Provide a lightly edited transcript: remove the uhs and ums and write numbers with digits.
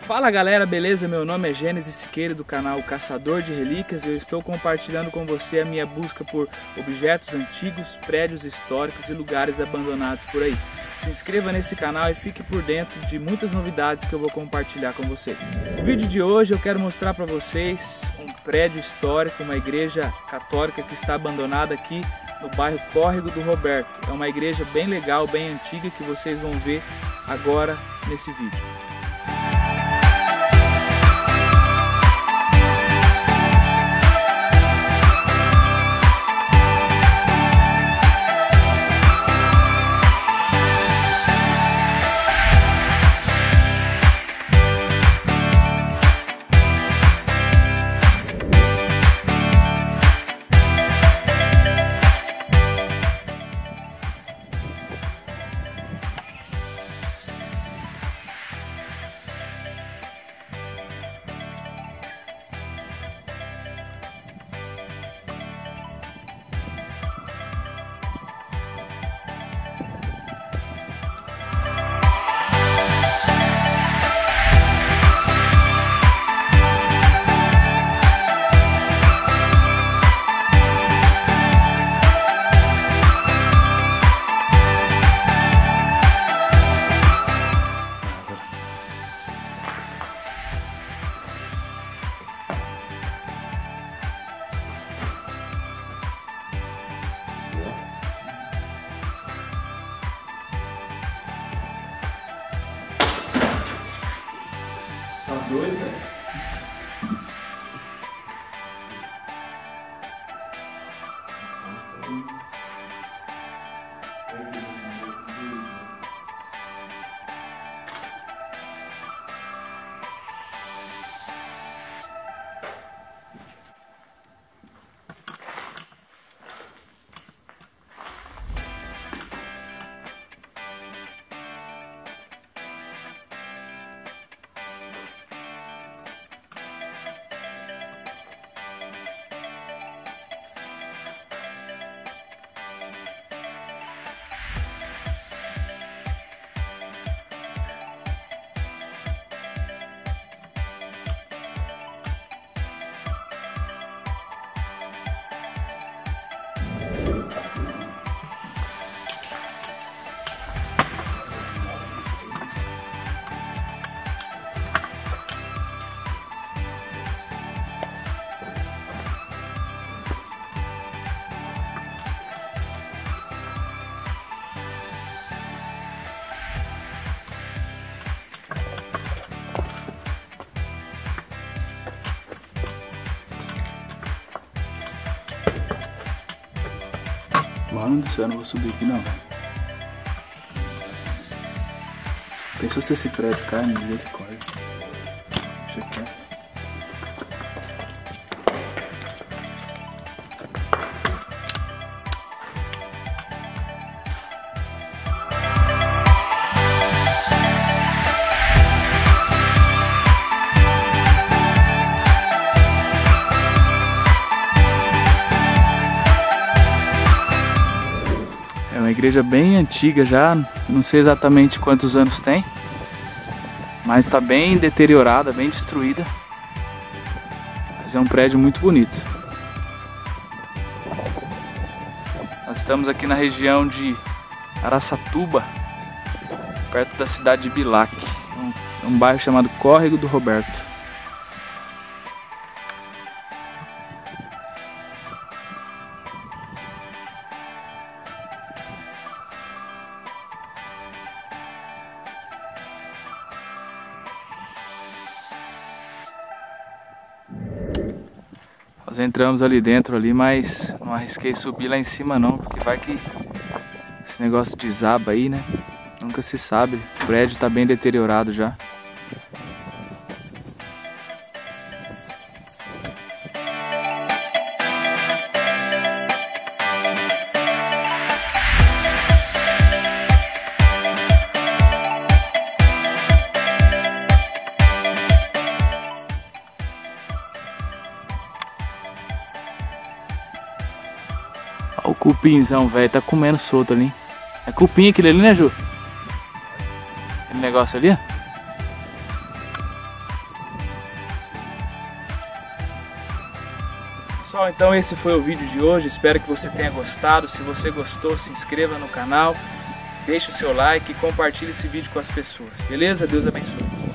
Fala galera, beleza? Meu nome é Gênesis Siqueira do canal Caçador de Relíquias e eu estou compartilhando com você a minha busca por objetos antigos, prédios históricos e lugares abandonados por aí. Se inscreva nesse canal e fique por dentro de muitas novidades que eu vou compartilhar com vocês. No vídeo de hoje eu quero mostrar para vocês um prédio histórico, uma igreja católica que está abandonada aqui no bairro Córrego do Roberto. É uma igreja bem legal, bem antiga que vocês vão ver agora nesse vídeo. Tá doido, velho? Mano do céu, eu não vou subir aqui não. Pensou se esse prédio cai, misericórdia. Deixa aqui. É uma igreja bem antiga já, não sei exatamente quantos anos tem, mas está bem deteriorada, bem destruída. Mas é um prédio muito bonito. Nós estamos aqui na região de Araçatuba, perto da cidade de Bilac, um bairro chamado Córrego do Roberto. Nós entramos ali dentro ali, mas não arrisquei subir lá em cima não, porque vai que esse negócio desaba aí, né? Nunca se sabe. O prédio tá bem deteriorado já. Olha o cupinzão, velho, tá comendo solto ali. É cupim aquele ali, né, Ju? Aquele negócio ali, ó. Pessoal, então esse foi o vídeo de hoje, espero que você tenha gostado. Se você gostou, se inscreva no canal, deixe o seu like e compartilhe esse vídeo com as pessoas, beleza? Deus abençoe.